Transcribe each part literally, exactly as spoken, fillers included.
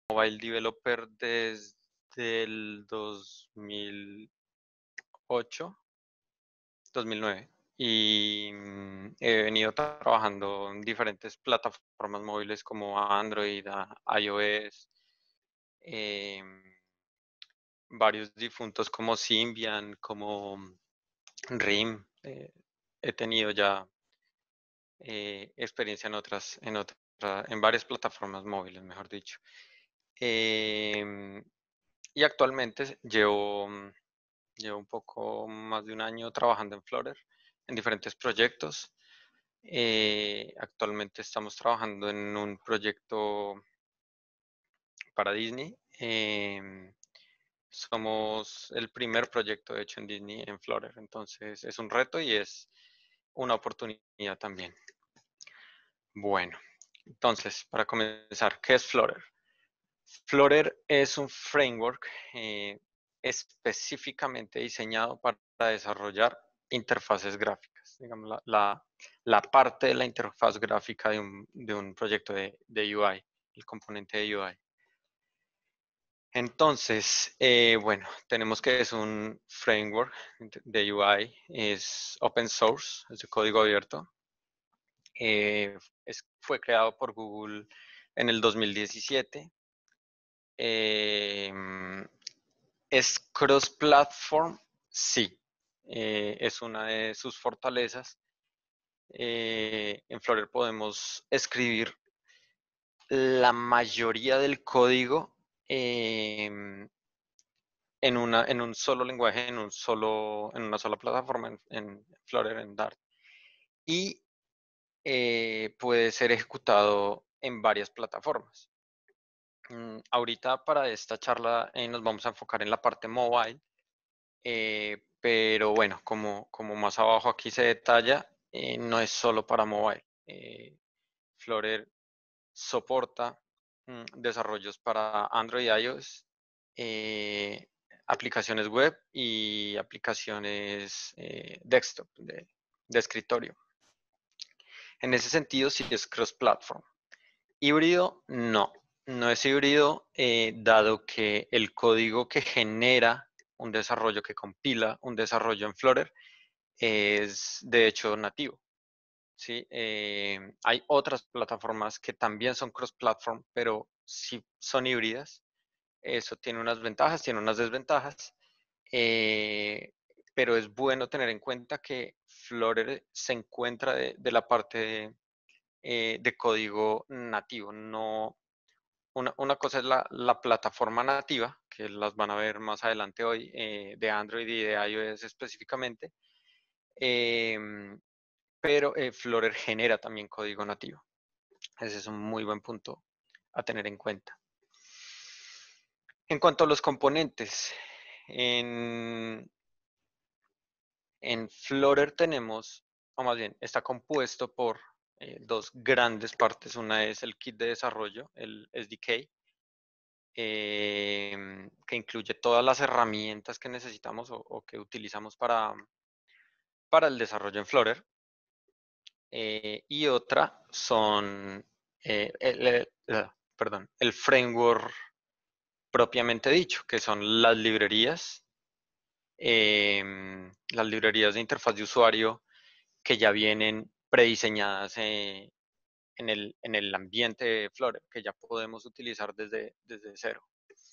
mobile developer desde el dos mil ocho, dos mil nueve. Y mm, he venido trabajando en diferentes plataformas móviles como Android, a- iOS, em, varios difuntos como Symbian, como RIM. eh, he tenido ya eh, experiencia en otras, en otra, en varias plataformas móviles, mejor dicho. Em, y actualmente llevo, mm, llevo un poco más de un año trabajando en Flutter, en diferentes proyectos. Eh, actualmente estamos trabajando en un proyecto para Disney. Em, somos el primer proyecto hecho en Disney en Flutter, entonces es un reto y es una oportunidad también. Bueno, entonces, para comenzar, ¿qué es Flutter? Flutter es un framework eh, específicamente diseñado para desarrollar interfaces gráficas, digamos, la, la, la parte de la interfaz gráfica de un, de un proyecto de, de U I, el componente de U I. Entonces, eh, bueno, tenemos que es un framework de U I, es open source, es de código abierto. Eh, es, fue creado por Google en el dos mil diecisiete. Eh, ¿Es cross-platform? Sí, eh, es una de sus fortalezas. Eh, en Flutter podemos escribir la mayoría del código eh, en, una, en un solo lenguaje, en, un solo, en una sola plataforma, en, en Flutter, en Dart. Y eh, puede ser ejecutado en varias plataformas. Mm, ahorita para esta charla eh, nos vamos a enfocar en la parte mobile, eh, pero bueno, como, como más abajo aquí se detalla, eh, no es solo para mobile. Eh, Flutter soporta mm, desarrollos para Android y iOS, eh, aplicaciones web y aplicaciones eh, desktop, de, de escritorio. En ese sentido, sí es cross-platform. Híbrido, no. No es híbrido, eh, dado que el código que genera un desarrollo, que compila un desarrollo en Flutter, es de hecho nativo. ¿Sí? Eh, hay otras plataformas que también son cross-platform, pero sí son híbridas. Eso tiene unas ventajas, tiene unas desventajas. Eh, pero es bueno tener en cuenta que Flutter se encuentra de, de la parte de, eh, de código nativo. No, una, una cosa es la, la, plataforma nativa, que las van a ver más adelante hoy, eh, de Android y de iOS específicamente, eh, pero eh, Flutter genera también código nativo. Ese es un muy buen punto a tener en cuenta. En cuanto a los componentes, en, en Flutter tenemos, o más bien, está compuesto por eh, dos grandes partes. Una es el kit de desarrollo, el S D K, eh, que incluye todas las herramientas que necesitamos o, o que utilizamos para, para, el desarrollo en Flutter. Eh, y otra son, eh, el, el, perdón, el framework propiamente dicho, que son las librerías, eh, las librerías de interfaz de usuario que ya vienen prediseñadas eh, en, el, en el ambiente de Flutter, que ya podemos utilizar desde, desde cero.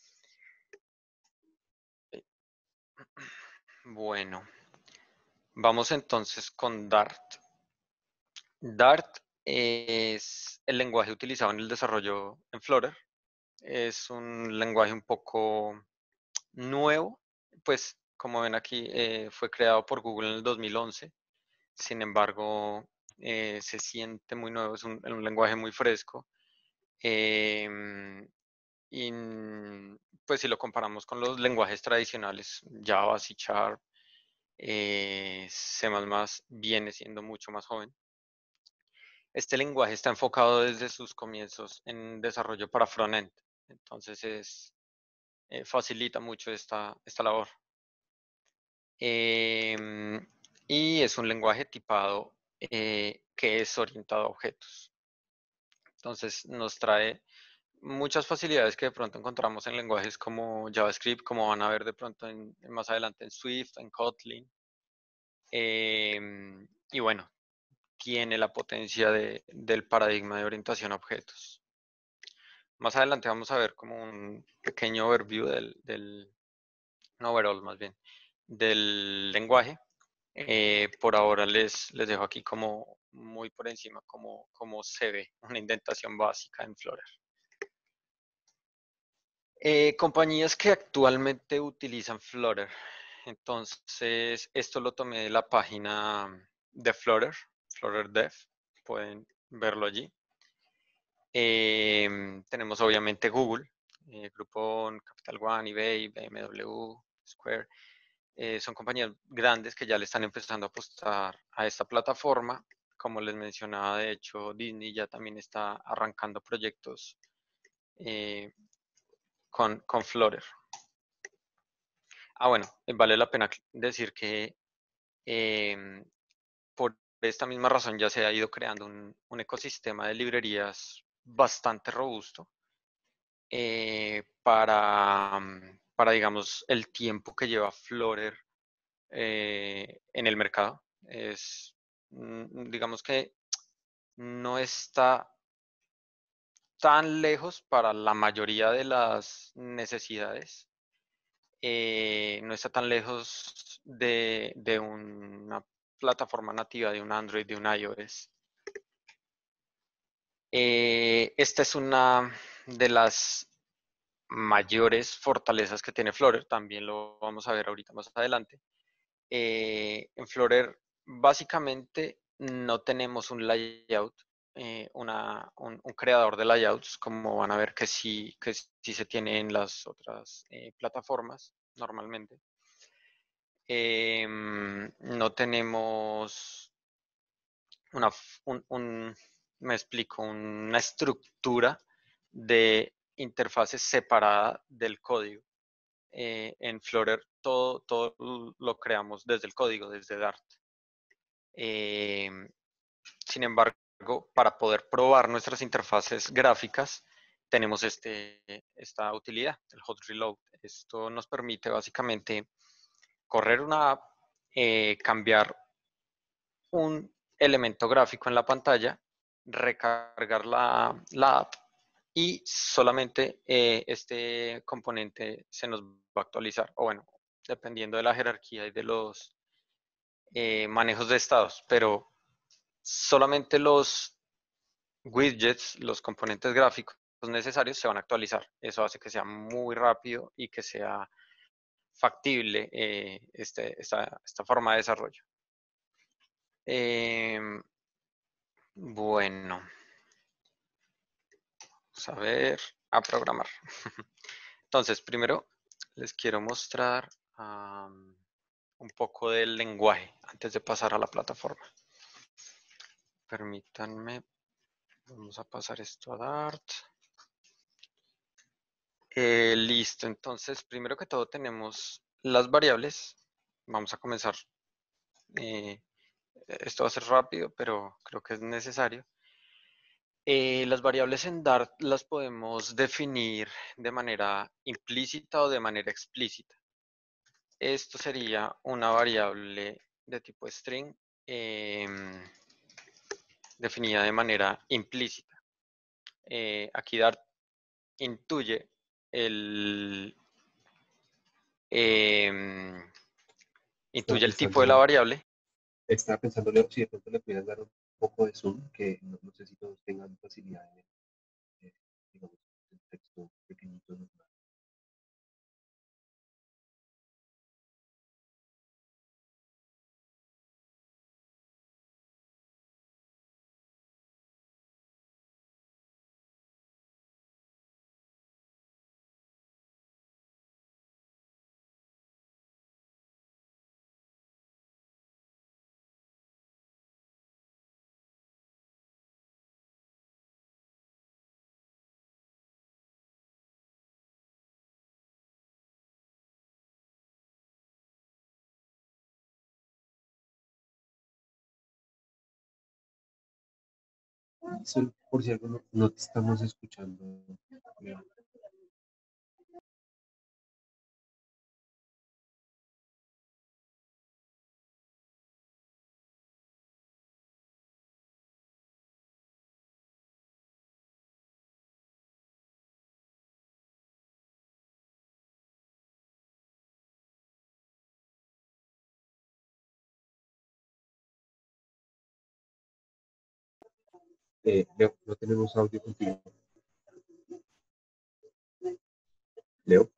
Bueno, vamos entonces con Dart. Dart es el lenguaje utilizado en el desarrollo en Flutter. Es un lenguaje un poco nuevo, pues como ven aquí, eh, fue creado por Google en el dos mil once. Sin embargo, eh, se siente muy nuevo, es un, un lenguaje muy fresco. Eh, y pues si lo comparamos con los lenguajes tradicionales, Java, C Sharp, eh, C++, viene siendo mucho más joven. Este lenguaje está enfocado desde sus comienzos en desarrollo para frontend, entonces es, eh, facilita mucho esta, esta labor. Eh, y es un lenguaje tipado eh, que es orientado a objetos. Entonces nos trae muchas facilidades que de pronto encontramos en lenguajes como JavaScript, como van a ver de pronto en, más adelante en Swift, en Kotlin. Em, y bueno, tiene la potencia de, del paradigma de orientación a objetos. Más adelante vamos a ver como un pequeño overview del, del no overall más bien, del lenguaje. Eh, por ahora les, les dejo aquí como muy por encima como, como se ve una indentación básica en Flutter. Eh, compañías que actualmente utilizan Flutter. Entonces, esto lo tomé de la página de Flutter, Flutter Dev. Pueden verlo allí. Eh, tenemos obviamente Google, eh, Groupon, Capital One, eBay, B M W, Square. Eh, son compañías grandes que ya le están empezando a apostar a esta plataforma. Como les mencionaba, de hecho, Disney ya también está arrancando proyectos eh, con, con Flutter. Ah, bueno, eh, vale la pena decir que eh, por esta misma razón ya se ha ido creando un, un ecosistema de librerías bastante robusto eh, para, para, digamos, el tiempo que lleva Flutter eh, en el mercado. Es, mm, digamos que no está tan lejos para la mayoría de las necesidades. Eh, no está tan lejos de, de una plataforma nativa de un Android, de un iOS. Eh, esta es una de las mayores fortalezas que tiene Flutter, también lo vamos a ver ahorita más adelante. Eh, en Flutter básicamente no tenemos un layout, eh, una, un, un, creador de layouts, como van a ver que sí, que sí se tiene en las otras eh, plataformas normalmente. Eh, no tenemos una, un, un, me explico, una estructura de interfaces separada del código. Eh, en Flutter todo, todo lo creamos desde el código, desde Dart. Eh, sin embargo, para poder probar nuestras interfaces gráficas, tenemos este, esta utilidad, el hot reload. Esto nos permite básicamente correr una app, eh, cambiar un elemento gráfico en la pantalla, recargar la, la app y solamente eh, este componente se nos va a actualizar, o bueno, dependiendo de la jerarquía y de los eh, manejos de estados, pero solamente los widgets, los componentes gráficos necesarios se van a actualizar. Eso hace que sea muy rápido y que sea factible eh, este, esta, esta forma de desarrollo. Eh, bueno, vamos a ver, a programar. Entonces, primero les quiero mostrar um, un poco del lenguaje antes de pasar a la plataforma. Permítanme, vamos a pasar esto a Dart. Eh, listo, entonces, primero que todo tenemos las variables. Vamos a comenzar. Eh, esto va a ser rápido, pero creo que es necesario. Eh, las variables en Dart las podemos definir de manera implícita o de manera explícita. Esto sería una variable de tipo string eh, definida de manera implícita. Eh, aquí Dart intuye el, eh, Estaba intuye el tipo de la pensando, variable. estaba pensando, Leo, si de pronto le pudieras dar un poco de zoom, que no, no sé si todos tengan facilidad en, eh, digamos, el texto pequeñito. ¿No? Sí. Por si algo no, no te estamos escuchando. Leo. Eh, Leo, no tenemos audio contigo. Leo.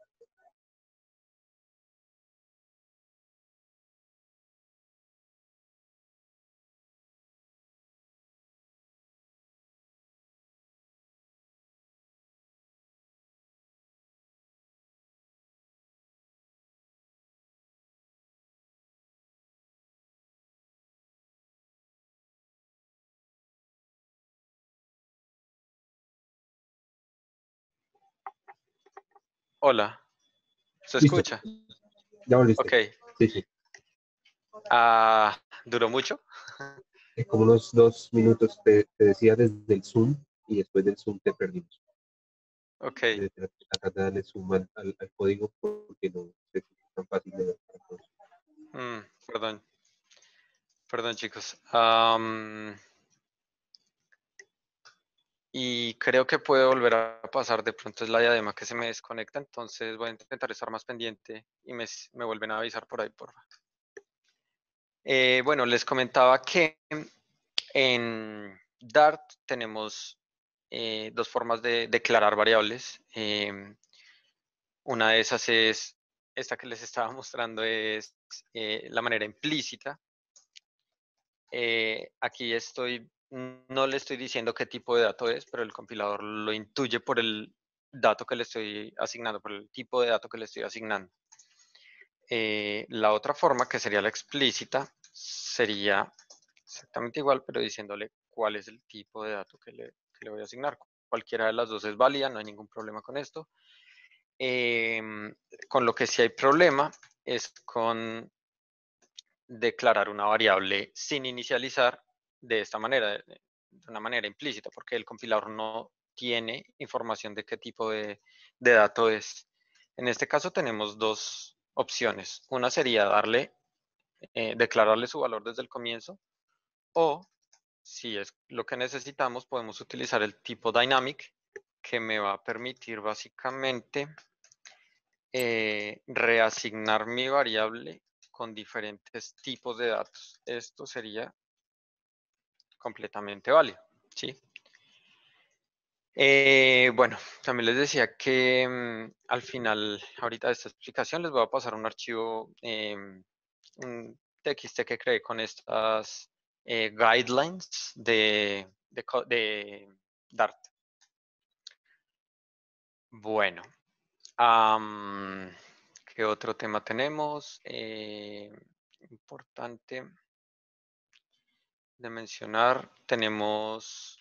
Hola, ¿se Listo, escucha? ya volviste. Ok. Sí, sí. Ah, ¿duró mucho? Es como unos dos minutos te, te decía desde el Zoom y después del Zoom te perdimos. Ok. Eh, Tratar de darle zoom al, al, al código porque no es tan fácil de ver para todos. Mm, perdón, perdón chicos. Am, y creo que puede volver a pasar. De pronto es la diadema que se me desconecta, entonces voy a intentar estar más pendiente y me, s- me vuelven a avisar por ahí, por favor. Eh, bueno, les comentaba que en Dart tenemos eh, dos formas de declarar variables. Em, una de esas es, esta que les estaba mostrando es eh, la manera implícita. Eh, aquí estoy, no le estoy diciendo qué tipo de dato es, pero el compilador lo intuye por el dato que le estoy asignando, por el tipo de dato que le estoy asignando. Eh, la otra forma, que sería la explícita, sería exactamente igual, pero diciéndole cuál es el tipo de dato que le, que le voy a asignar. Cualquiera de las dos es válida, no hay ningún problema con esto. Eh, con lo que sí hay problema es con declarar una variable sin inicializar de esta manera, de, de una manera implícita, porque el compilador no tiene información de qué tipo de, de dato es. En este caso tenemos dos opciones. Una sería darle, eh, declararle su valor desde el comienzo, o si es lo que necesitamos, podemos utilizar el tipo dynamic, que me va a permitir básicamente eh, reasignar mi variable con diferentes tipos de datos. Esto sería completamente válido, ¿sí? Eh, bueno, también les decía que mm, al final, ahorita de esta explicación, les voy a pasar un archivo, eh, un T X T que creé con estas eh, guidelines de, de, de Dart. Bueno, um, ¿qué otro tema tenemos? Eh, importante de mencionar, tenemos,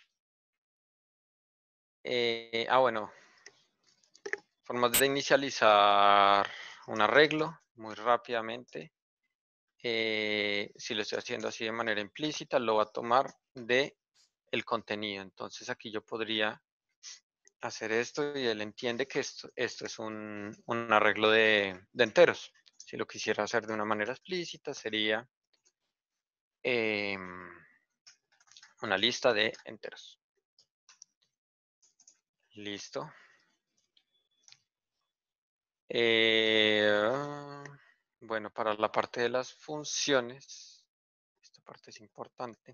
eh, ah, bueno, formas de inicializar un arreglo muy rápidamente. Eh, si lo estoy haciendo así de manera implícita, lo va a tomar de el contenido. Entonces aquí yo podría hacer esto y él entiende que esto, esto es un, un arreglo de, de enteros. Si lo quisiera hacer de una manera explícita, sería eh, una lista de enteros. Listo. Eh, bueno, para la parte de las funciones, esta parte es importante.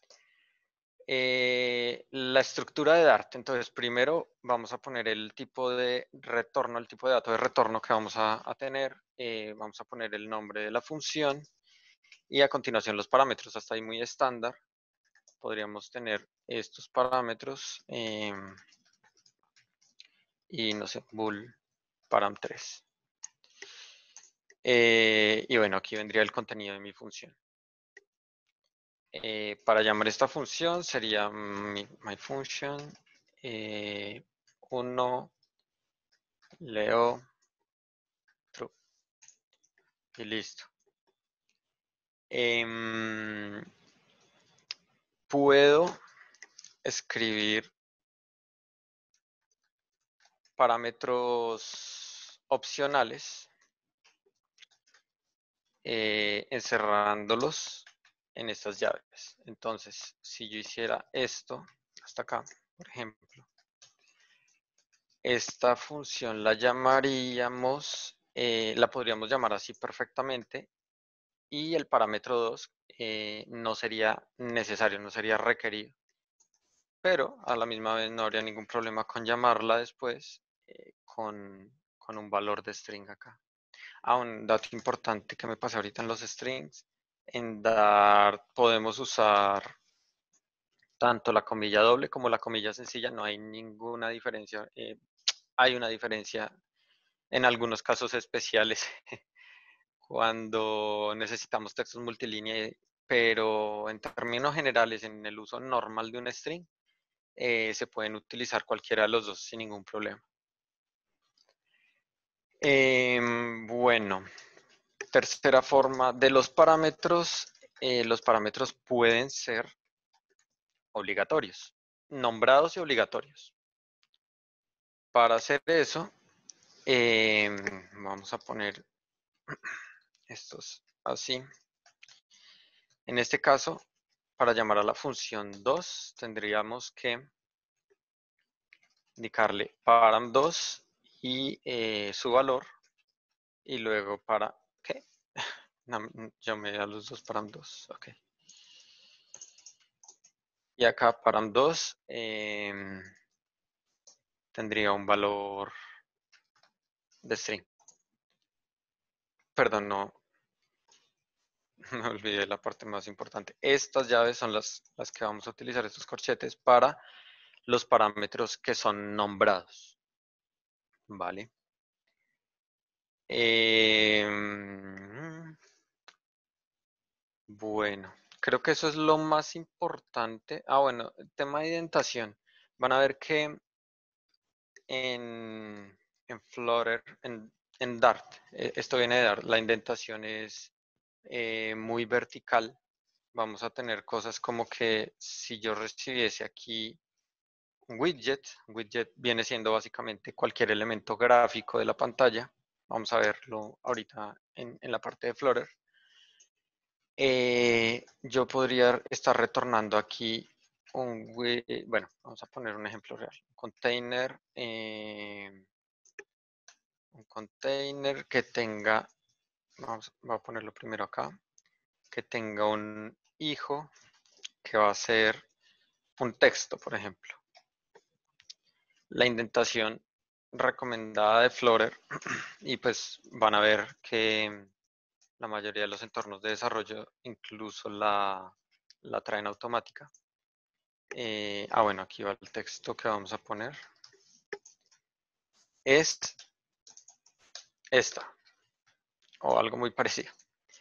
Eh, la estructura de Dart. Entonces, primero vamos a poner el tipo de retorno, el tipo de dato de retorno que vamos a, a tener. Eh, vamos a poner el nombre de la función y a continuación los parámetros. Hasta ahí muy estándar. Podríamos tener estos parámetros eh, y no sé, bool param tres. Eh, y bueno, aquí vendría el contenido de mi función. Eh, para llamar esta función sería mi, my function eh, uno leo true y listo. Eh, puedo escribir parámetros opcionales, eh, encerrándolos en estas llaves. Entonces, si yo hiciera esto, hasta acá, por ejemplo, esta función la llamaríamos, eh, la podríamos llamar así perfectamente, y el parámetro dos eh, no sería necesario, no sería requerido. Pero a la misma vez no habría ningún problema con llamarla después eh, con, con un valor de string acá. Ah, un dato importante que me pasa ahorita en los strings. En Dart podemos usar tanto la comilla doble como la comilla sencilla. No hay ninguna diferencia. Eh, hay una diferencia en algunos casos especiales cuando necesitamos textos multilínea, pero en términos generales, en el uso normal de un string, eh, se pueden utilizar cualquiera de los dos sin ningún problema. Eh, bueno, tercera forma de los parámetros. Eh, los parámetros pueden ser obligatorios, nombrados y obligatorios. Para hacer eso, eh, vamos a poner estos así. En este caso, para llamar a la función dos, tendríamos que indicarle param dos y eh, su valor, y luego para, ¿qué? No, llamé a los dos param dos, ok. Y acá param dos eh, tendría un valor de string. Perdón, no, me olvidé la parte más importante. Estas llaves son las, las que vamos a utilizar, estos corchetes, para los parámetros que son nombrados. ¿Vale? Eh, bueno, creo que eso es lo más importante. Ah, bueno, el tema de indentación. Van a ver que en, en Flutter, en, en Dart, eh, esto viene de Dart, la indentación es eh, muy vertical. Vamos a tener cosas como que si yo recibiese aquí un widget, un widget viene siendo básicamente cualquier elemento gráfico de la pantalla. Vamos a verlo ahorita en, en la parte de Flutter. Eh, yo podría estar retornando aquí un, bueno, vamos a poner un ejemplo real. Un container, eh, un container que tenga, vamos, voy a ponerlo primero acá, que tenga un hijo que va a ser un texto, por ejemplo. La indentación recomendada de Flutter, y pues van a ver que la mayoría de los entornos de desarrollo incluso la, la traen automática. Eh, ah, bueno, aquí va el texto que vamos a poner. Es esta, o algo muy parecido.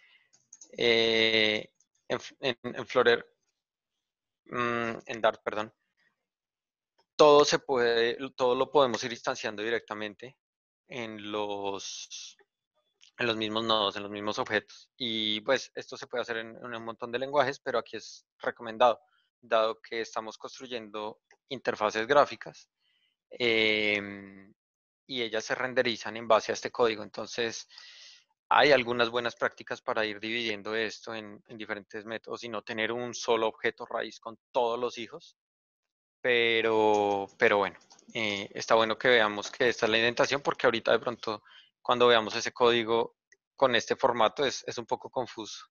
Eh, en, en, en Flutter, mmm, en Dart, perdón, todo se puede, todo lo podemos ir instanciando directamente en los, en los mismos nodos, en los mismos objetos. Y pues esto se puede hacer en, en un montón de lenguajes, pero aquí es recomendado, dado que estamos construyendo interfaces gráficas eh, y ellas se renderizan en base a este código. Entonces, hay algunas buenas prácticas para ir dividiendo esto en, en diferentes métodos y no tener un solo objeto raíz con todos los hijos. Pero, pero bueno, eh, está bueno que veamos que esta es la indentación, porque ahorita de pronto cuando veamos ese código con este formato es, es un poco confuso.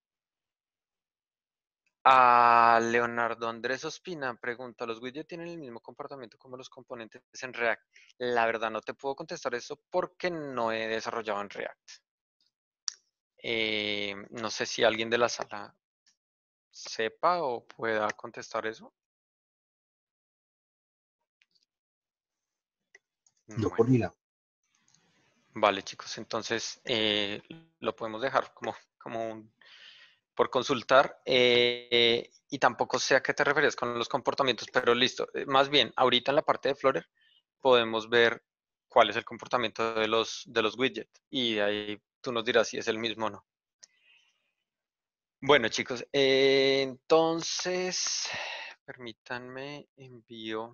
A Leonardo Andrés Ospina pregunta, ¿los widgets tienen el mismo comportamiento como los componentes en React? La verdad no te puedo contestar eso porque no he desarrollado en React. Eh, no sé si alguien de la sala sepa o pueda contestar eso. No Bueno, por mi lado. vale chicos, entonces eh, lo podemos dejar como, como un, por consultar. Eh, y tampoco sé a qué te referías con los comportamientos, pero listo. Eh, más bien, ahorita en la parte de Flutter podemos ver cuál es el comportamiento de los, de los widgets y de ahí tú nos dirás si es el mismo o no. Bueno chicos, eh, entonces Permítanme, envío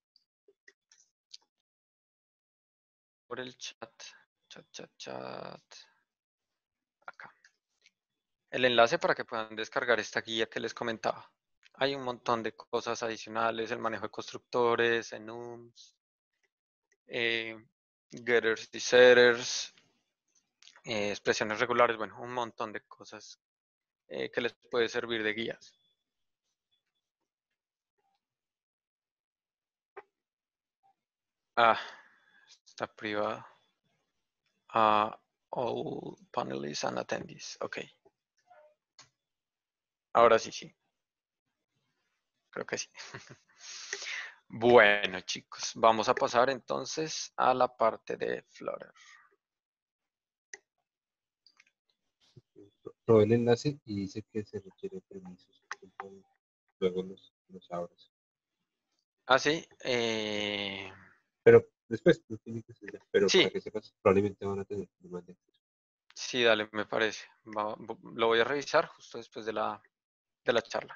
por el chat, chat, chat, chat, acá, el enlace para que puedan descargar esta guía que les comentaba. Hay un montón de cosas adicionales, el manejo de constructores, enums, eh, getters y setters, eh, expresiones regulares, bueno, un montón de cosas eh, que les puede servir de guías. Ah, está privado. Ah, all panelists and attendees. Ok. Ahora sí, sí. Creo que sí. Bueno, chicos, vamos a pasar entonces a la parte de Flutter. Probé el enlace y dice que se requiere permisos. Luego los, los abres. Ah, sí. Eh, Pero después, no tiene que ser ya. Pero para sí, que sepas, probablemente van a tener problemas de acceso. sí, dale, me parece. Va- lo voy a revisar justo después de la, de la charla.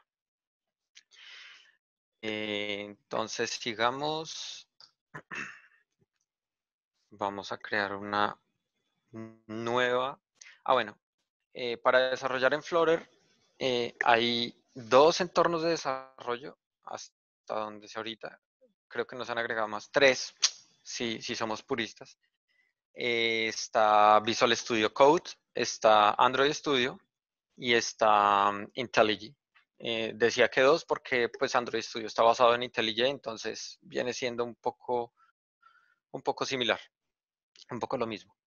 Eh, entonces, sigamos. Vamos a crear una nueva. Ah, bueno, eh, para desarrollar en Flutter eh, hay dos entornos de desarrollo hasta donde sé ahorita. Creo que nos han agregado más. Tres, si, si somos puristas. Eh, está Visual Studio Code, está Android Studio y está um, IntelliJ. Eh, decía que dos porque pues Android Studio está basado en IntelliJ, entonces viene siendo un poco, un poco similar, un poco lo mismo.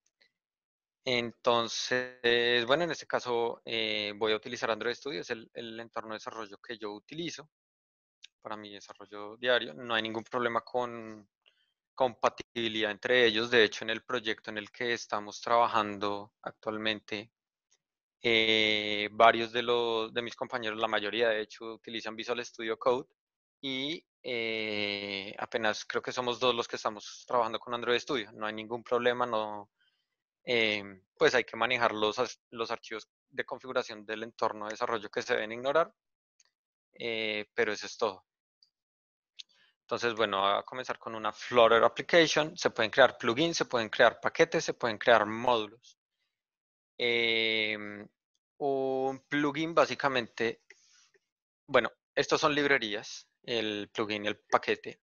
Entonces, bueno, en este caso eh, voy a utilizar Android Studio, es el, el entorno de desarrollo que yo utilizo para mi desarrollo diario. No hay ningún problema con compatibilidad entre ellos. De hecho, en el proyecto en el que estamos trabajando actualmente, eh, varios de, los, de mis compañeros, la mayoría de hecho, utilizan Visual Studio Code y eh, apenas creo que somos dos los que estamos trabajando con Android Studio. No hay ningún problema, no, eh, pues hay que manejar los, los archivos de configuración del entorno de desarrollo que se deben ignorar, eh, pero eso es todo. Entonces, bueno, voy a comenzar con una Flutter Application. Se pueden crear plugins, se pueden crear paquetes, se pueden crear módulos. Eh, un plugin básicamente, bueno, estos son librerías, el plugin y el paquete.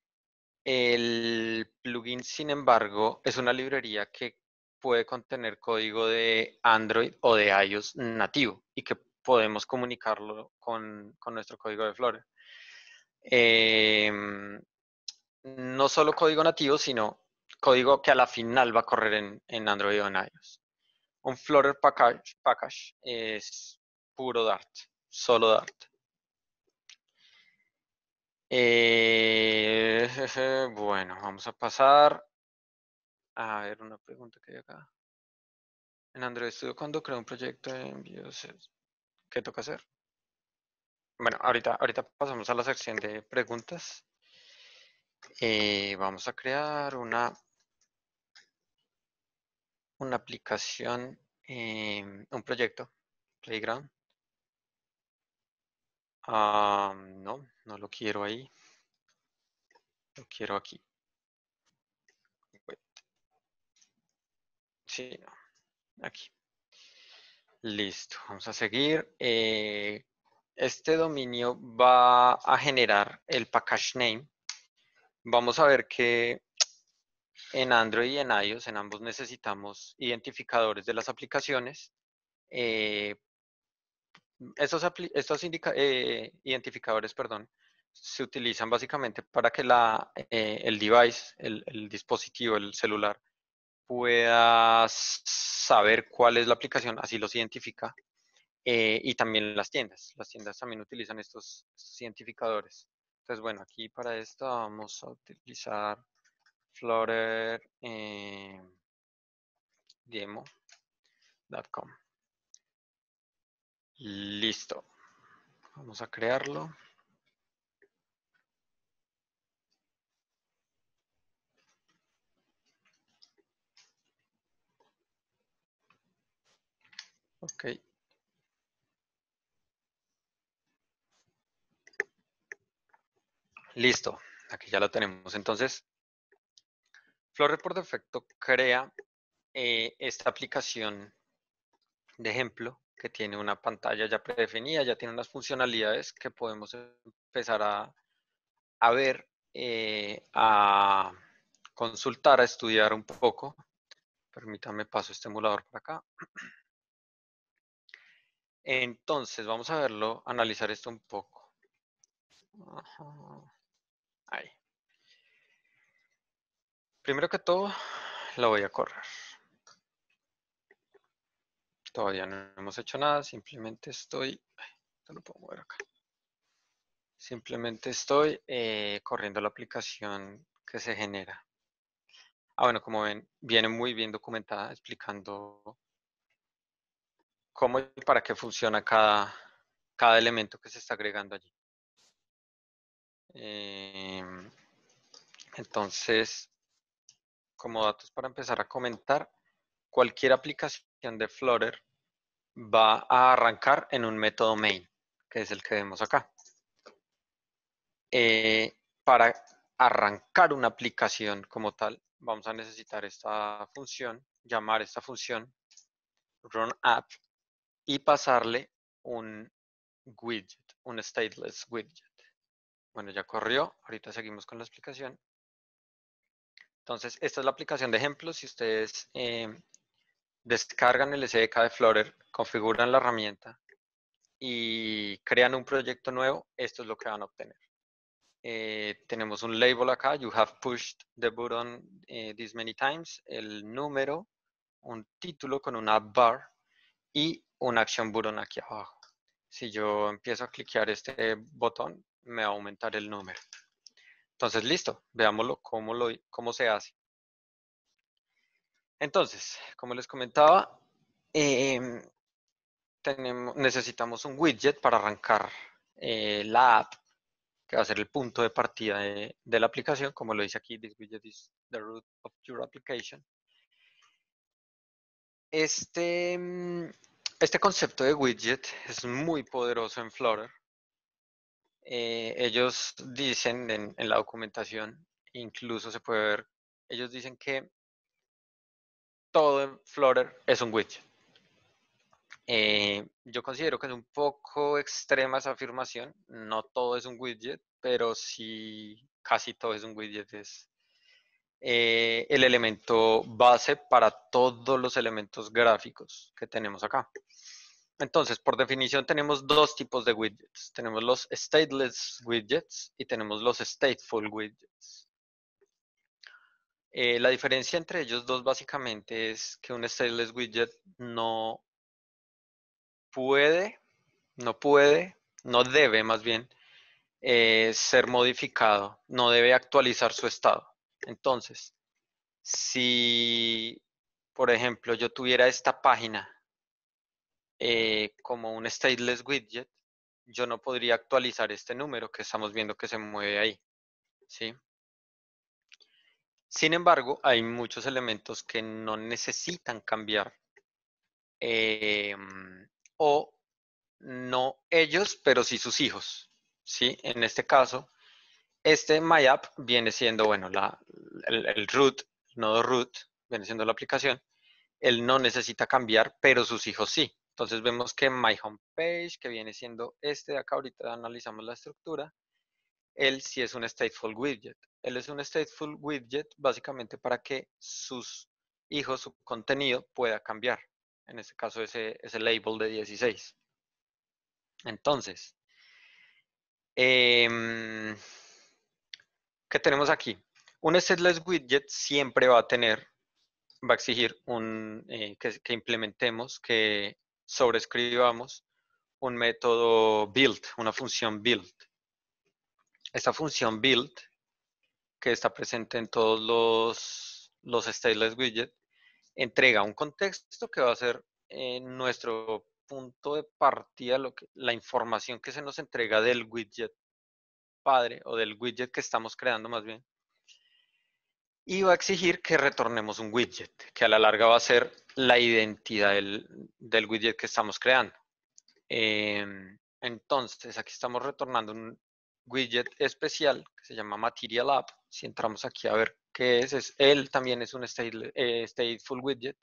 El plugin, sin embargo, es una librería que puede contener código de Android o de iOS nativo y que podemos comunicarlo con, con nuestro código de Flutter. Eh, no solo código nativo, sino código que a la final va a correr en, en Android o en iOS. Un Flutter package, package es puro Dart, solo Dart. Eh, bueno, vamos a pasar a ver una pregunta que hay acá. En Android Studio, cuando creo un proyecto de envíos, ¿qué toca hacer? Bueno, ahorita, ahorita pasamos a la sección de preguntas. Eh, vamos a crear una, una aplicación, eh, un proyecto, Playground. Ah, no, no lo quiero ahí. Lo quiero aquí. Sí, no, aquí. Listo, vamos a seguir. Eh, este dominio va a generar el package name. Vamos a ver que en Android y en iOS, en ambos necesitamos identificadores de las aplicaciones. Eh, estos estos eh, identificadores, perdón, se utilizan básicamente para que la, eh, el device, el, el dispositivo, el celular, pueda saber cuál es la aplicación, así los identifica. Eh, y también las tiendas. Las tiendas también utilizan estos, estos identificadores. Entonces, bueno, aquí para esto vamos a utilizar Flutter eh, demo punto com. Listo. Vamos a crearlo. Ok. Listo, aquí ya lo tenemos. Entonces, Flutter por defecto crea eh, esta aplicación de ejemplo que tiene una pantalla ya predefinida, ya tiene unas funcionalidades que podemos empezar a, a ver, eh, a consultar, a estudiar un poco. Permítanme, paso este emulador por acá. Entonces, vamos a verlo, analizar esto un poco. Ajá. Ahí. Primero que todo, lo voy a correr. Todavía no hemos hecho nada, simplemente estoy, te lo puedo mover acá. Simplemente estoy eh, corriendo la aplicación que se genera. Ah, bueno, como ven, viene muy bien documentada explicando cómo y para qué funciona cada, cada elemento que se está agregando allí. Eh, entonces, como datos para empezar a comentar, cualquier aplicación de Flutter va a arrancar en un método main, que es el que vemos acá. Eh, para arrancar una aplicación como tal, vamos a necesitar esta función, llamar esta función run app y pasarle un widget, un stateless widget. Bueno, ya corrió, ahorita seguimos con la explicación. Entonces, esta es la aplicación de ejemplo. Si ustedes eh, descargan el S D K de Flutter, configuran la herramienta y crean un proyecto nuevo, esto es lo que van a obtener. Eh, tenemos un label acá, you have pushed the button eh, this many times, el número, un título con una bar y un action button aquí abajo. Si yo empiezo a cliquear este botón, me va a aumentar el número. Entonces, listo, veámoslo cómo, lo, cómo se hace. Entonces, como les comentaba, eh, tenemos, necesitamos un widget para arrancar eh, la app, que va a ser el punto de partida de, de la aplicación, como lo dice aquí, this widget is the root of your application. Este, este concepto de widget es muy poderoso en Flutter. Eh, ellos dicen en, en la documentación, incluso se puede ver, ellos dicen que todo en Flutter es un widget. Eh, yo considero que es un poco extrema esa afirmación, no todo es un widget, pero sí casi todo es un widget, es eh, el elemento base para todos los elementos gráficos que tenemos acá. Entonces, por definición tenemos dos tipos de widgets. Tenemos los stateless widgets y tenemos los stateful widgets. Eh, la diferencia entre ellos dos básicamente es que un stateless widget no puede, no puede, no debe más bien eh, ser modificado, no debe actualizar su estado. Entonces, si, por ejemplo, yo tuviera esta página eh, como un stateless widget, yo no podría actualizar este número que estamos viendo que se mueve ahí, ¿sí? Sin embargo, hay muchos elementos que no necesitan cambiar eh, o no ellos, pero sí sus hijos, ¿sí? En este caso, este MyApp viene siendo, bueno, la, el, el root, el nodo root, viene siendo la aplicación. Él no necesita cambiar, pero sus hijos sí. Entonces vemos que My Homepage, que viene siendo este de acá, ahorita analizamos la estructura, él sí es un stateful widget. Él es un stateful widget básicamente para que sus hijos, su contenido pueda cambiar. En este caso ese, ese label de dieciséis. Entonces, eh, ¿qué tenemos aquí? Un stateless widget siempre va a tener, va a exigir un, eh, que, que implementemos, que sobreescribamos un método build, una función build. Esta función build, que está presente en todos los, los stateless widgets, entrega un contexto que va a ser eh, nuestro punto de partida, lo que, la información que se nos entrega del widget padre o del widget que estamos creando más bien. Y va a exigir que retornemos un widget, que a la larga va a ser la identidad del, del widget que estamos creando. Eh, entonces, aquí estamos retornando un, widget especial que se llama Material App. Si entramos aquí a ver qué es, es él también es un state, eh, stateful widget.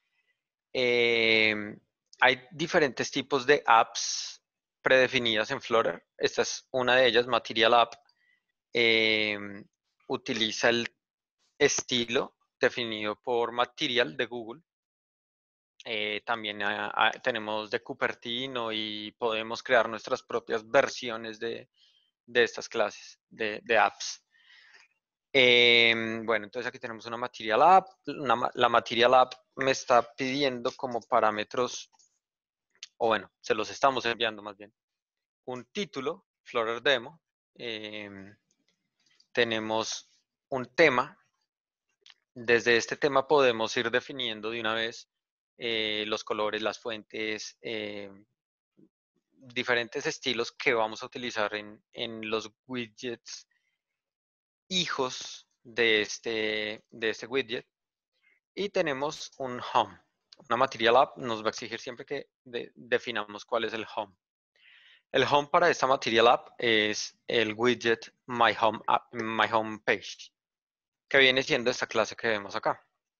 Eh, hay diferentes tipos de apps predefinidas en Flutter. Esta es una de ellas, Material App. Eh, utiliza el estilo definido por Material de Google. Eh, también a, a, tenemos de Cupertino y podemos crear nuestras propias versiones de, de estas clases de, de apps. Eh, bueno, entonces aquí tenemos una Material App. Una, la Material App me está pidiendo como parámetros, o bueno, se los estamos enviando más bien, un título, Flutter Demo. Eh, tenemos un tema. Desde este tema podemos ir definiendo de una vez eh, los colores, las fuentes, eh, diferentes estilos que vamos a utilizar en, en los widgets hijos de este, de este widget. Y tenemos un home. Una Material App nos va a exigir siempre que de, definamos cuál es el home. El home para esta Material App es el widget My Home, app, My Home Page, que viene siendo esta clase que vemos acá.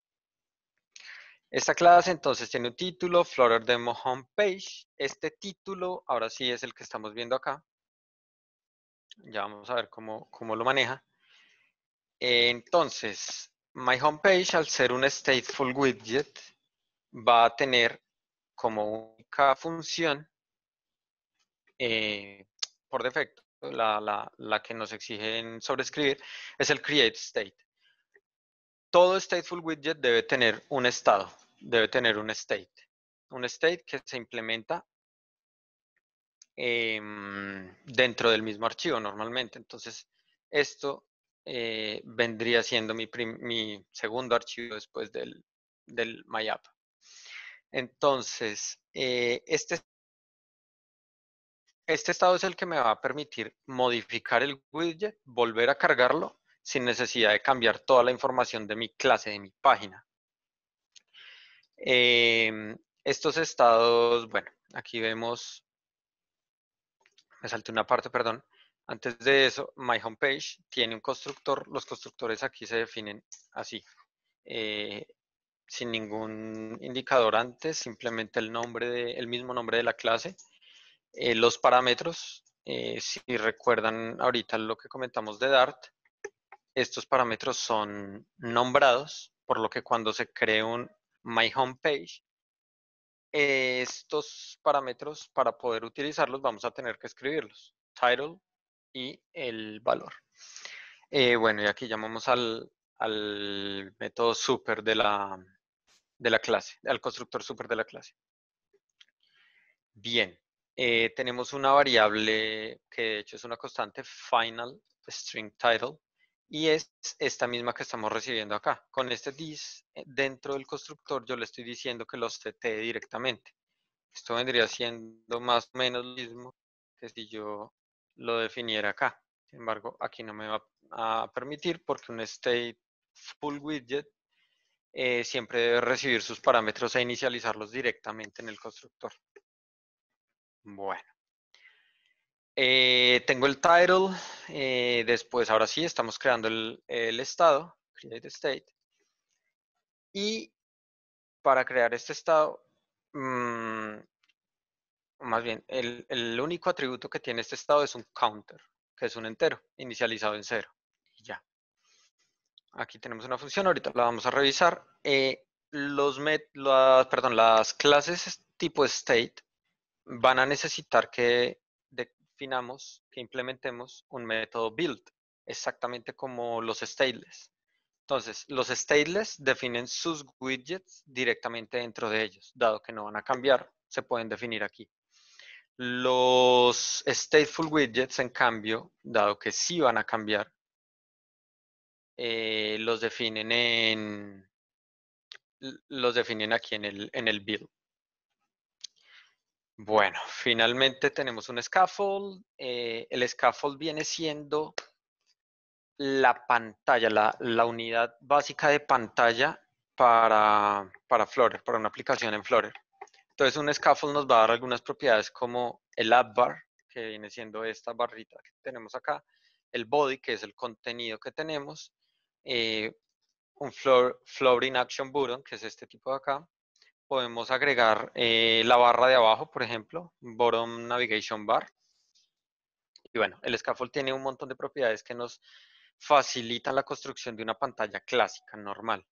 Esta clase entonces tiene un título, Flutter Demo Homepage. Este título ahora sí es el que estamos viendo acá. Ya vamos a ver cómo, cómo lo maneja. Entonces, My Homepage, al ser un stateful widget, va a tener como única función, eh, por defecto, la, la, la que nos exigen sobreescribir, es el create state. Todo stateful widget debe tener un estado, debe tener un state. Un state que se implementa eh, dentro del mismo archivo normalmente. Entonces, esto eh, vendría siendo mi, mi, segundo archivo después del, del MyApp. Entonces, eh, este, este estado es el que me va a permitir modificar el widget, volver a cargarlo sin necesidad de cambiar toda la información de mi clase, de mi página. Eh, estos estados, bueno, aquí vemos, me salté una parte, perdón. Antes de eso, My Homepage tiene un constructor. Los constructores aquí se definen así, eh, sin ningún indicador antes, simplemente el nombre, de, el mismo nombre de la clase. Eh, los parámetros, eh, si recuerdan ahorita lo que comentamos de Dart, estos parámetros son nombrados, por lo que cuando se cree un My Homepage, eh, estos parámetros, para poder utilizarlos, vamos a tener que escribirlos. Title y el valor. Eh, bueno, y aquí llamamos al, al método super de la, de la clase, al constructor super de la clase. Bien, eh, tenemos una variable que de hecho es una constante, final string title, y es esta misma que estamos recibiendo acá. Con este this dentro del constructor yo le estoy diciendo que lo setee directamente. Esto vendría siendo más o menos lo mismo que si yo lo definiera acá. Sin embargo, aquí no me va a permitir porque un stateful widget eh, siempre debe recibir sus parámetros e inicializarlos directamente en el constructor. Bueno. Eh, tengo el title. Eh, después, ahora sí, estamos creando el, el estado. Create state. Y para crear este estado, mmm, más bien, el, el único atributo que tiene este estado es un counter, que es un entero, inicializado en cero. Y ya. Aquí tenemos una función, ahorita la vamos a revisar. Eh, los met, las, perdón, las clases tipo state van a necesitar que definamos, que implementemos un método build, exactamente como los stateless. Entonces, los stateless definen sus widgets directamente dentro de ellos, dado que no van a cambiar, se pueden definir aquí. Los stateful widgets, en cambio, dado que sí van a cambiar, eh, los definen en los definen aquí en el, en el build. Bueno, finalmente tenemos un scaffold. Eh, el scaffold viene siendo la pantalla, la, la unidad básica de pantalla para, para Flutter, para una aplicación en Flutter. Entonces un scaffold nos va a dar algunas propiedades como el app bar, que viene siendo esta barrita que tenemos acá, el body, que es el contenido que tenemos, eh, un floor, floating action button, que es este tipo de acá. Podemos agregar eh, la barra de abajo, por ejemplo, bottom navigation bar. Y bueno, el scaffold tiene un montón de propiedades que nos facilitan la construcción de una pantalla clásica, normal.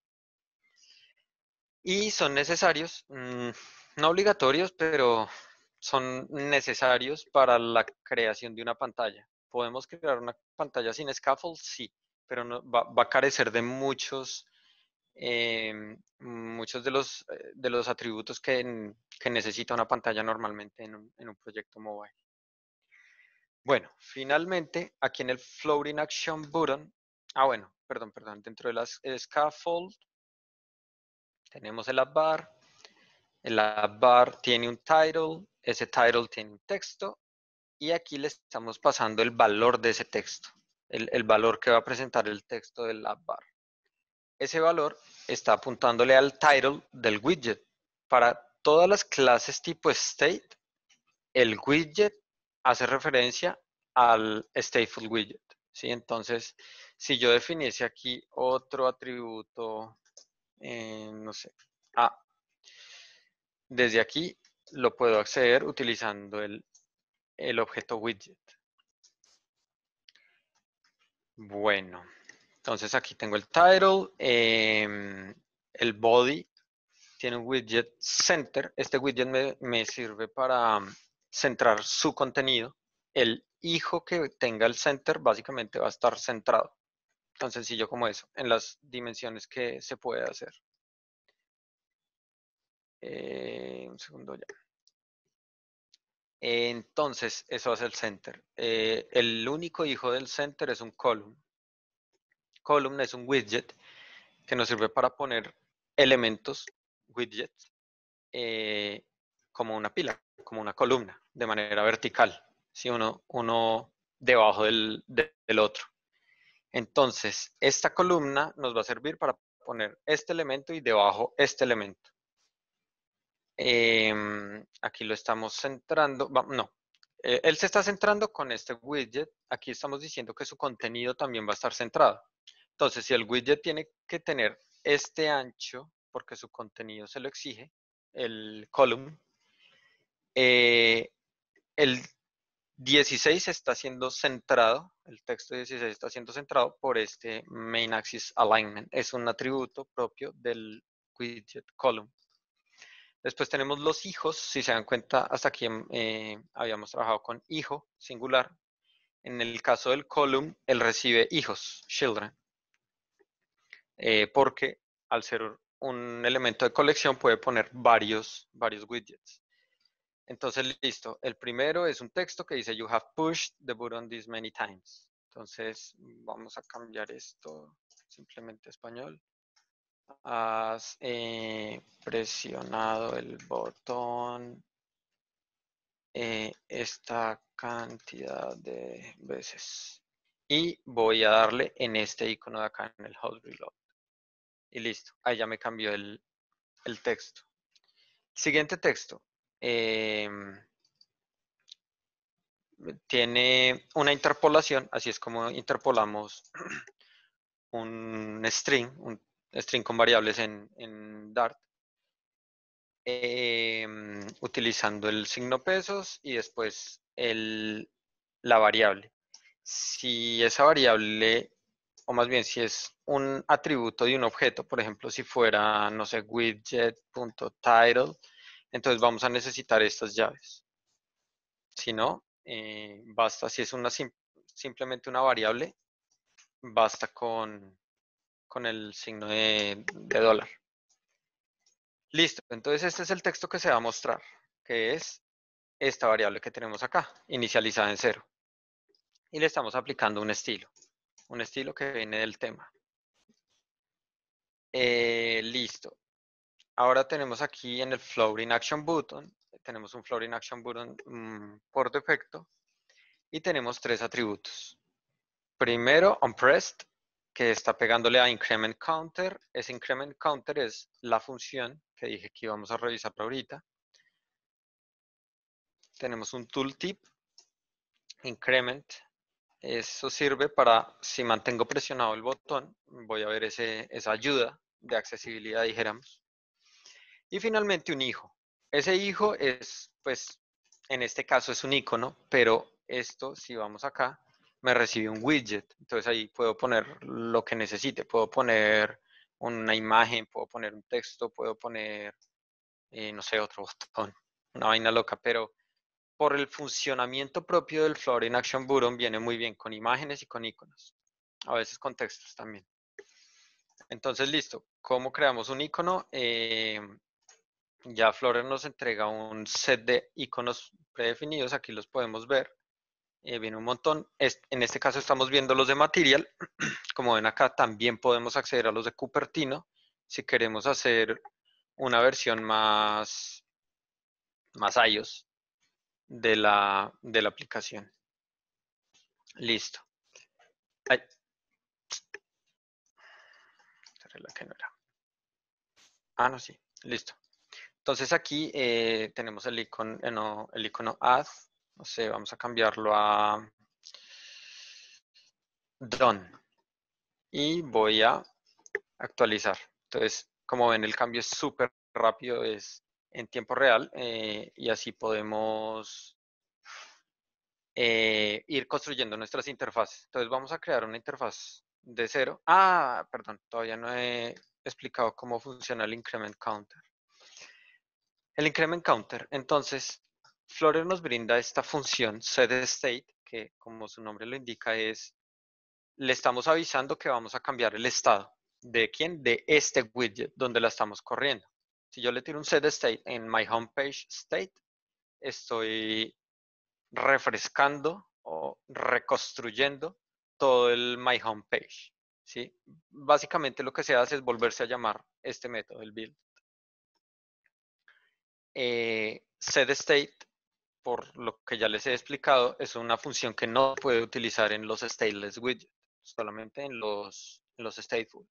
Y son necesarios, mmm, no obligatorios, pero son necesarios para la creación de una pantalla. ¿Podemos crear una pantalla sin scaffold? Sí, pero no, va, va a carecer de muchos, eh, muchos de los, de los atributos que, que necesita una pantalla normalmente en un, en un proyecto mobile. Bueno, finalmente, aquí en el Floating Action Button, ah bueno, perdón, perdón, dentro de las scaffold tenemos el app bar. El app bar tiene un title, ese title tiene un texto y aquí le estamos pasando el valor de ese texto, el, el valor que va a presentar el texto del app bar. Ese valor está apuntándole al title del widget. Para todas las clases tipo state, el widget hace referencia al stateful widget, ¿sí? Entonces, si yo definiese aquí otro atributo, eh, no sé, A, desde aquí lo puedo acceder utilizando el, el objeto widget. Bueno, entonces aquí tengo el title, eh, el body tiene un widget center. Este widget me, me sirve para centrar su contenido. El hijo que tenga el center básicamente va a estar centrado. Tan sencillo como eso, en las dimensiones que se puede hacer. Eh, un segundo ya. Entonces, eso es el center. Eh, el único hijo del center es un column. Column es un widget que nos sirve para poner elementos, widgets, eh, como una pila, como una columna, de manera vertical, ¿sí? uno, uno debajo del, del otro. Entonces, esta columna nos va a servir para poner este elemento y debajo este elemento. Eh, aquí lo estamos centrando, no, eh, él se está centrando con este widget. Aquí estamos diciendo que su contenido también va a estar centrado. Entonces, si el widget tiene que tener este ancho, porque su contenido se lo exige, el column, eh, el dieciséis está siendo centrado, el texto dieciséis está siendo centrado por este main axis alignment. Es un atributo propio del widget column. Después tenemos los hijos. Si se dan cuenta, hasta aquí eh, habíamos trabajado con hijo singular. En el caso del column, él recibe hijos, children, eh, porque al ser un elemento de colección puede poner varios, varios widgets. Entonces, listo. El primero es un texto que dice, you have pushed the button this many times. Entonces, vamos a cambiar esto simplemente a español. Has eh, presionado el botón eh, esta cantidad de veces. Y voy a darle en este icono de acá, en el hot reload. Y listo. Ahí ya me cambió el, el texto. Siguiente texto. Eh, tiene una interpolación, así es como interpolamos un string, un string con variables en, en Dart, eh, utilizando el signo pesos y después el, la variable. Si esa variable, o más bien si es un atributo de un objeto, por ejemplo, si fuera, no sé, widget.title, entonces vamos a necesitar estas llaves. Si no, eh, basta, si es una sim simplemente una variable, basta con, con el signo de, de dólar. Listo, entonces este es el texto que se va a mostrar, que es esta variable que tenemos acá, inicializada en cero. Y le estamos aplicando un estilo, un estilo que viene del tema. Eh, listo. Ahora tenemos aquí en el Floating Action Button, tenemos un Floating Action Button mmm, por defecto, y tenemos tres atributos. Primero, onPressed, que está pegándole a Increment Counter. Ese Increment Counter es la función que dije que íbamos a revisar ahorita. Tenemos un tooltip increment. Eso sirve para, si mantengo presionado el botón, voy a ver ese, esa ayuda de accesibilidad, dijéramos. Y finalmente un hijo. Ese hijo es, pues, en este caso es un icono, pero esto, si vamos acá, me recibe un widget. Entonces ahí puedo poner lo que necesite. Puedo poner una imagen, puedo poner un texto, puedo poner, eh, no sé, otro botón, una vaina loca, pero por el funcionamiento propio del Floating Action Button viene muy bien con imágenes y con iconos. A veces con textos también. Entonces, listo. ¿Cómo creamos un icono? Eh, ya Flutter nos entrega un set de iconos predefinidos. Aquí los podemos ver. Eh, viene un montón. Es, en este caso estamos viendo los de Material. Como ven acá, también podemos acceder a los de Cupertino. Si queremos hacer una versión más, más iOS de la, de la aplicación. Listo. Ay, la que no era. Ah, no, sí. Listo. Entonces aquí eh, tenemos el icono, eh, no, el icono add. No sé, vamos a cambiarlo a done. Y voy a actualizar. Entonces, como ven, el cambio es súper rápido, es en tiempo real eh, y así podemos eh, ir construyendo nuestras interfaces. Entonces, vamos a crear una interfaz de cero. Ah, perdón, todavía no he explicado cómo funciona el increment counter. El increment counter, entonces, Flutter nos brinda esta función setState, que como su nombre lo indica es, le estamos avisando que vamos a cambiar el estado. ¿De quién? De este widget donde la estamos corriendo. Si yo le tiro un setState en my homepage state, estoy refrescando o reconstruyendo todo el my homepage. ¿Sí? Básicamente lo que se hace es volverse a llamar este método, el build. Eh, setState, por lo que ya les he explicado, es una función que no puede utilizar en los stateless widgets, solamente en los, en los stateful.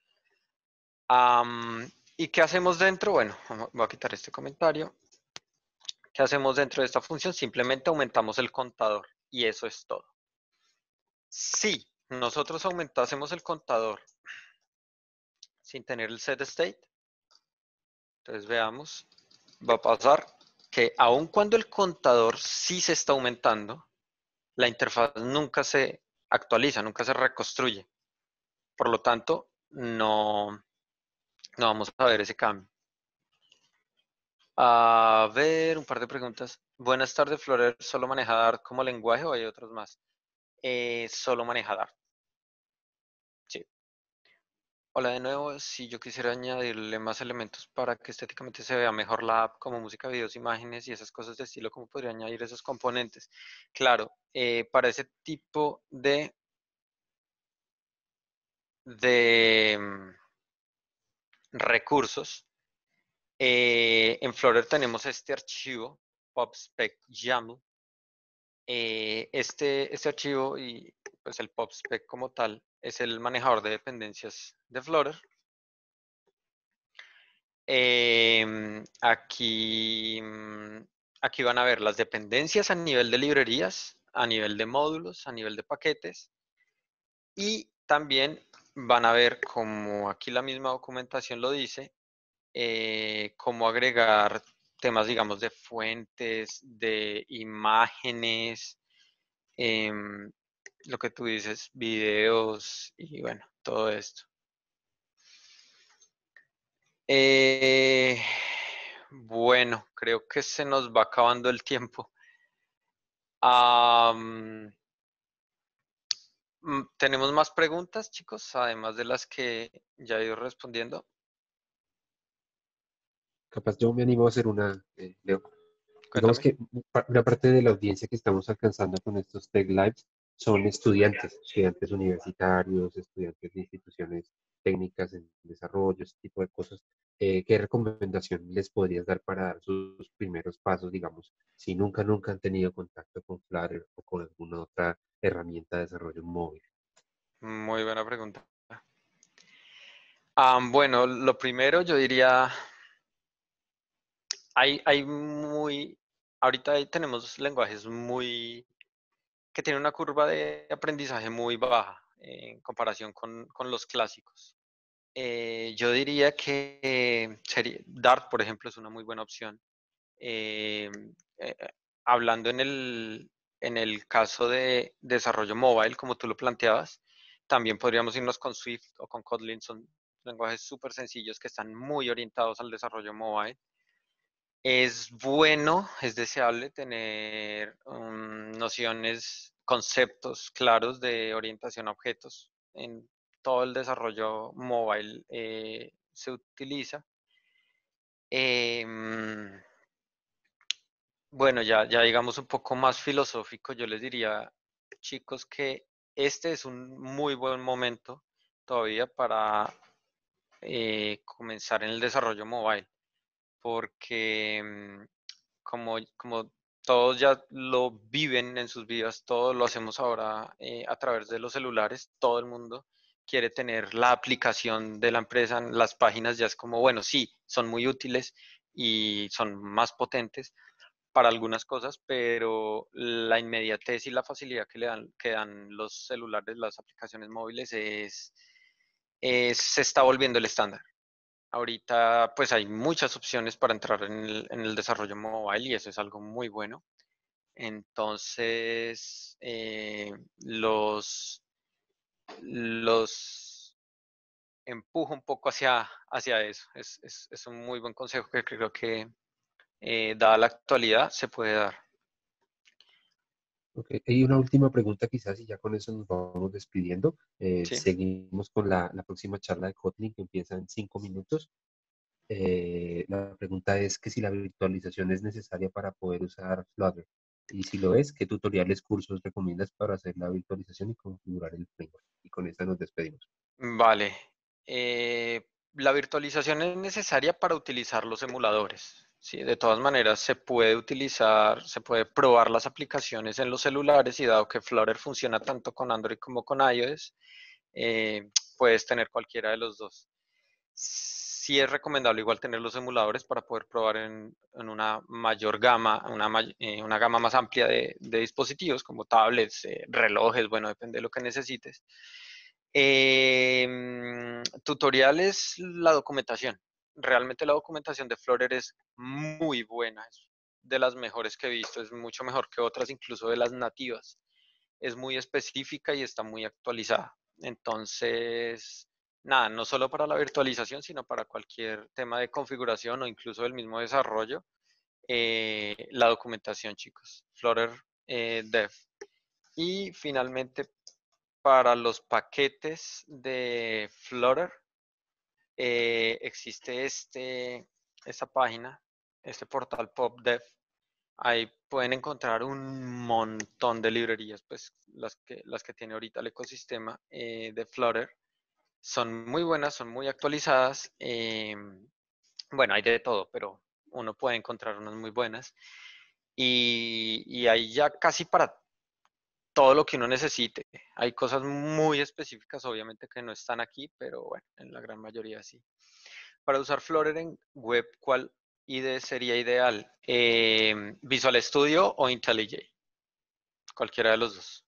Um, ¿Y qué hacemos dentro? Bueno, voy a quitar este comentario. ¿Qué hacemos dentro de esta función? Simplemente aumentamos el contador y eso es todo. Si nosotros aumentásemos el contador sin tener el setState, entonces veamos, va a pasar que aun cuando el contador sí se está aumentando, la interfaz nunca se actualiza, nunca se reconstruye. Por lo tanto, no, no vamos a ver ese cambio. A ver, un par de preguntas. Buenas tardes, Florer. ¿Solo maneja Dart como lenguaje o hay otros más? Eh, solo maneja Dart. Sí. Hola de nuevo. Si yo quisiera añadirle más elementos para que estéticamente se vea mejor la app, como música, videos, imágenes y esas cosas de estilo, ¿cómo podría añadir esos componentes? Claro, eh, para ese tipo de, de mm, recursos, eh, en Flutter tenemos este archivo, PopSpec YAML. Eh, este, este archivo y pues el PopSpec como tal es el manejador de dependencias de Flutter. Eh, aquí, aquí van a ver las dependencias a nivel de librerías, a nivel de módulos, a nivel de paquetes. Y también van a ver, como aquí la misma documentación lo dice, eh, cómo agregar temas, digamos, de fuentes, de imágenes, eh, lo que tú dices, videos y bueno, todo esto. Eh, bueno, creo que se nos va acabando el tiempo. Um, ¿Tenemos más preguntas, chicos? Además de las que ya he ido respondiendo. Capaz yo me animo a hacer una, eh, Leo. Digamos Cuéntame. que pa- una parte de la audiencia que estamos alcanzando con estos Tech Lives son estudiantes, estudiantes universitarios, estudiantes de instituciones técnicas en desarrollo, ese tipo de cosas. Eh, ¿qué recomendación les podrías dar para dar sus primeros pasos, digamos, si nunca, nunca han tenido contacto con Flutter o con alguna otra herramienta de desarrollo móvil? Muy buena pregunta. Um, bueno, lo primero yo diría, hay, hay muy, ahorita ahí tenemos lenguajes muy que tiene una curva de aprendizaje muy baja en comparación con, con los clásicos. Eh, yo diría que sería, Dart, por ejemplo, es una muy buena opción. Eh, eh, Hablando en el, en el caso de desarrollo mobile, como tú lo planteabas, también podríamos irnos con Swift o con Kotlin, son lenguajes súper sencillos que están muy orientados al desarrollo mobile. Es bueno, es deseable tener um, nociones, conceptos claros de orientación a objetos. En todo el desarrollo mobile eh, se utiliza. Em, bueno, ya, ya digamos un poco más filosófico, yo les diría, chicos, que este es un muy buen momento todavía para eh, comenzar en el desarrollo mobile, porque mm, como, como todos ya lo viven en sus vidas, todos lo hacemos ahora eh, a través de los celulares, todo el mundo quiere tener la aplicación de la empresa, las páginas ya es como, bueno, sí, son muy útiles y son más potentes para algunas cosas, pero la inmediatez y la facilidad que le dan, que dan los celulares, las aplicaciones móviles, es, es- se está volviendo el estándar. Ahorita pues hay muchas opciones para entrar en el, en el desarrollo mobile y eso es algo muy bueno. Entonces, eh, los, los empujo un poco hacia, hacia eso. Es, es, es un muy buen consejo que creo que, eh, dada la actualidad, se puede dar. Ok, y una última pregunta quizás y ya con eso nos vamos despidiendo. Eh, ¿Sí? seguimos con la, la próxima charla de Kotlin que empieza en cinco minutos. Eh, la pregunta es que si la virtualización es necesaria para poder usar Flutter. Y si lo es, ¿qué tutoriales, cursos recomiendas para hacer la virtualización y configurar el framework? Y con esta nos despedimos. Vale. Eh, la virtualización es necesaria para utilizar los emuladores. Sí, de todas maneras se puede utilizar, se puede probar las aplicaciones en los celulares y dado que Flutter funciona tanto con Android como con iOS, eh, puedes tener cualquiera de los dos. Sí es recomendable igual tener los emuladores para poder probar en, en una mayor gama, una, eh, una gama más amplia de, de dispositivos como tablets, eh, relojes, bueno, depende de lo que necesites. Eh, tutoriales, la documentación. Realmente la documentación de Flutter es muy buena, es de las mejores que he visto, es mucho mejor que otras, incluso de las nativas. Es muy específica y está muy actualizada. Entonces, nada, no solo para la virtualización, sino para cualquier tema de configuración o incluso del mismo desarrollo, eh, la documentación, chicos. Flutter eh, Dev. Y finalmente, para los paquetes de Flutter, eh, existe este, esta página, este portal PopDev. Ahí pueden encontrar un montón de librerías, pues las que, las que tiene ahorita el ecosistema eh, de Flutter. Son muy buenas, son muy actualizadas. Eh, bueno, hay de todo, pero uno puede encontrar unas muy buenas. Y, y hay ya casi para todo lo que uno necesite. Hay cosas muy específicas, obviamente, que no están aquí, pero bueno, en la gran mayoría sí. Para usar Flutter en web, ¿cuál I D E sería ideal? Eh, Visual Studio o IntelliJ, cualquiera de los dos.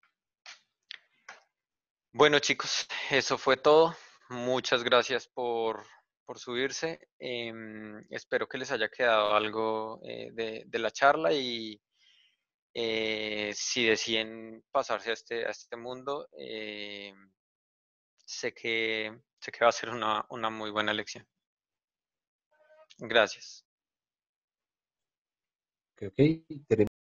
Bueno, chicos, eso fue todo. Muchas gracias por, por subirse. Em, espero que les haya quedado algo eh, de, de la charla y eh, si deciden pasarse a este, a este mundo, eh, sé que, sé que va a ser una, una muy buena elección. Gracias. Ok, ok, tenemos